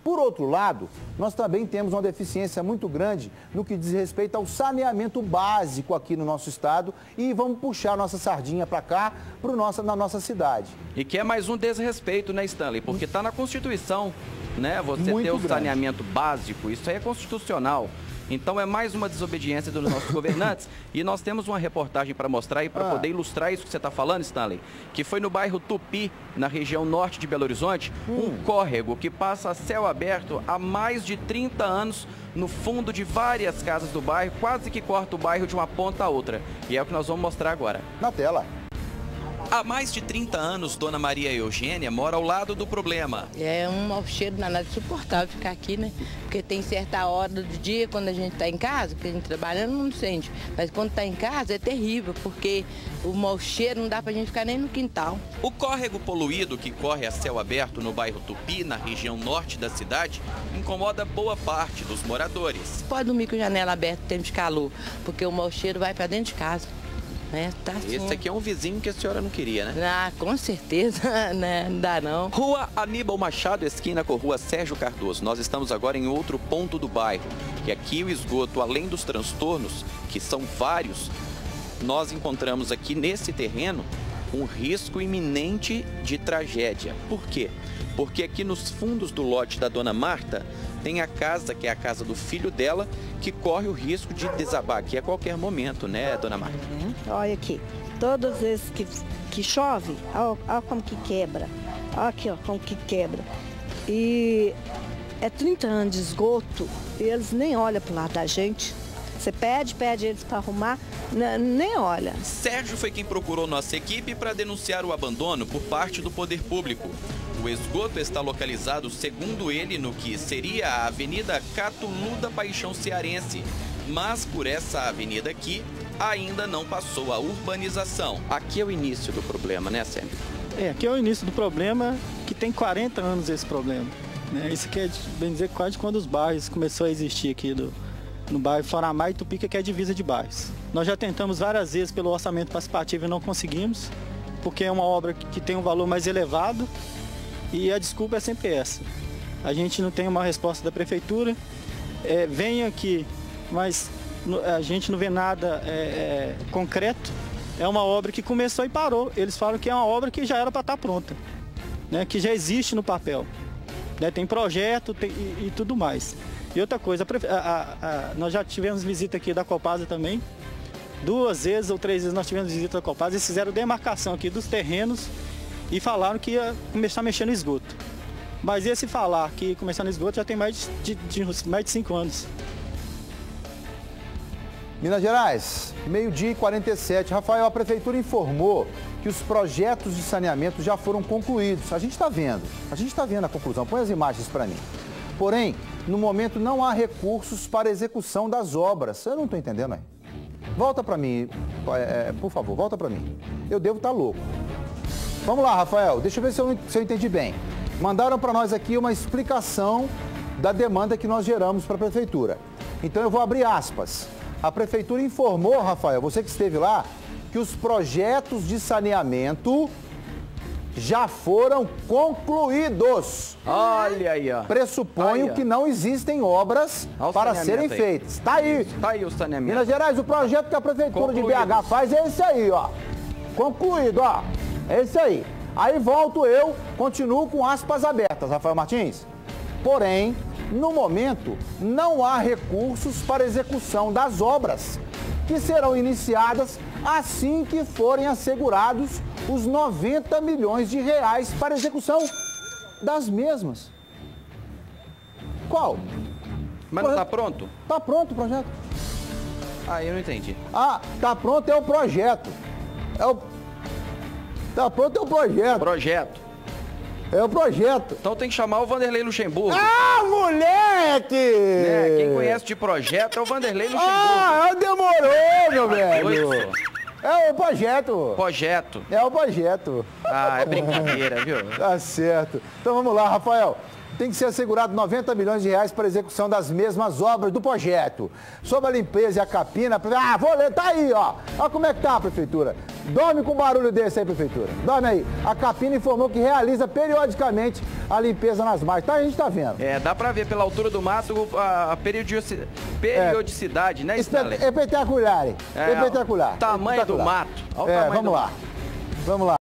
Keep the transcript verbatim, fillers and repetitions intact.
Por outro lado, nós também temos uma deficiência muito grande no que diz respeito ao saneamento básico aqui no nosso estado e vamos puxar a nossa sardinha para cá, pro nossa, na nossa cidade. E que é mais um desrespeito, né, Stanley? Porque está na Constituição, né? Você Muito ter o grande. saneamento básico, isso aí é constitucional. Então é mais uma desobediência dos nossos governantes e nós temos uma reportagem para mostrar e para Ah. poder ilustrar isso que você está falando, Stanley, que foi no bairro Tupi, na região norte de Belo Horizonte, Hum. um córrego que passa a céu aberto há mais de trinta anos no fundo de várias casas do bairro, quase que corta o bairro de uma ponta a outra. E é o que nós vamos mostrar agora. Na tela. Há mais de trinta anos, Dona Maria Eugênia mora ao lado do problema. É um mau cheiro danado, insuportável ficar aqui, né? Porque tem certa hora do dia, quando a gente está em casa, que a gente trabalhando, não sente. Mas quando está em casa é terrível, porque o mau cheiro não dá pra gente ficar nem no quintal. O córrego poluído que corre a céu aberto no bairro Tupi, na região norte da cidade, incomoda boa parte dos moradores. Pode dormir com a janela aberta em tempo de calor, porque o mau cheiro vai para dentro de casa. Né? Tá assim. Esse aqui é um vizinho que a senhora não queria, né? Ah, com certeza, né? Não dá não. Rua Aníbal Machado, esquina com Rua Sérgio Cardoso. Nós estamos agora em outro ponto do bairro. E aqui o esgoto, além dos transtornos, que são vários, nós encontramos aqui nesse terreno um risco iminente de tragédia. Por quê? Porque aqui nos fundos do lote da Dona Marta tem a casa, que é a casa do filho dela, que corre o risco de desabar aqui a qualquer momento, né, Dona Marta? Uhum. Olha aqui, todas as vezes que, que chove, olha, olha como que quebra. Olha aqui, ó, como que quebra. E é trinta anos de esgoto e eles nem olham pro lado da gente. Você pede, pede eles para arrumar, nem olha. Sérgio foi quem procurou nossa equipe para denunciar o abandono por parte do poder público. O esgoto está localizado, segundo ele, no que seria a Avenida Catulu da Paixão Cearense. Mas por essa avenida aqui, ainda não passou a urbanização. Aqui é o início do problema, né, Sérgio? É, aqui é o início do problema, que tem quarenta anos esse problema. Né? Isso quer bem dizer quase quando os bairros começou a existir aqui do, no bairro Floramar e Tupica, que é a divisa de bairros. Nós já tentamos várias vezes pelo orçamento participativo e não conseguimos, porque é uma obra que tem um valor mais elevado. E a desculpa é sempre essa. A gente não tem uma resposta da prefeitura, é, vem aqui, mas a gente não vê nada é, é, concreto. É uma obra que começou e parou. Eles falam que é uma obra que já era para estar pronta, né, que já existe no papel. Né, tem projeto tem, e, e tudo mais. E outra coisa, a, a, a, nós já tivemos visita aqui da Copasa também. Duas vezes ou três vezes nós tivemos visita da Copasa. Eles fizeram demarcação aqui dos terrenos e falaram que ia começar a mexer no esgoto. Mas esse falar que começar no esgoto já tem mais de, de, de, mais de cinco anos. Minas Gerais, meio-dia e quarenta e sete. Rafael, a prefeitura informou que os projetos de saneamento já foram concluídos. A gente está vendo, a gente está vendo a conclusão. Põe as imagens para mim. Porém, no momento não há recursos para execução das obras. Eu não estou entendendo aí. Volta para mim, é, por favor, volta para mim. Eu devo estar louco. Vamos lá, Rafael, deixa eu ver se eu, se eu entendi bem. Mandaram para nós aqui uma explicação da demanda que nós geramos para a prefeitura. Então eu vou abrir aspas. A prefeitura informou, Rafael, você que esteve lá, que os projetos de saneamento já foram concluídos. Olha aí, ó. Pressuponho Olha. que não existem obras Olha o para serem aí. feitas. Tá aí. Tá aí o saneamento. Minas Gerais, o projeto que a prefeitura Concluído. de B H faz é esse aí, ó. Concluído, ó. É esse aí. Aí volto eu, continuo com aspas abertas, Rafael Martins. Porém, no momento, não há recursos para execução das obras, que serão iniciadas assim que forem assegurados os noventa milhões de reais para execução das mesmas. Qual? Mas não tá pronto? Tá pronto o projeto. Ah, eu não entendi. Ah, tá pronto é o projeto. É o... Tá pronto é o projeto. Projeto. É o projeto. Então tem que chamar o Vanderlei Luxemburgo. Ah, moleque! Né? Quem conhece de projeto é o Vanderlei Luxemburgo. Ah, demorou, meu velho. Doido. É o projeto. Projeto. É o projeto. Ah, é brincadeira, viu? Tá certo. Então vamos lá, Rafael. tem que ser assegurado noventa milhões de reais para a execução das mesmas obras do projeto. Sobre a limpeza e a capina, ah, vou ler, tá aí, ó. Olha como é que tá a prefeitura. Dorme com barulho desse aí, prefeitura. Dorme aí. A capina informou que realiza periodicamente a limpeza nas margens. Tá, a gente tá vendo. É, dá para ver pela altura do mato a periodicidade, periodicidade é. né, Stanley? Espetacular. É, espetacular. Tamanho espetacular. do mato. Olha o é, tamanho vamos do lá. mato. Vamos lá.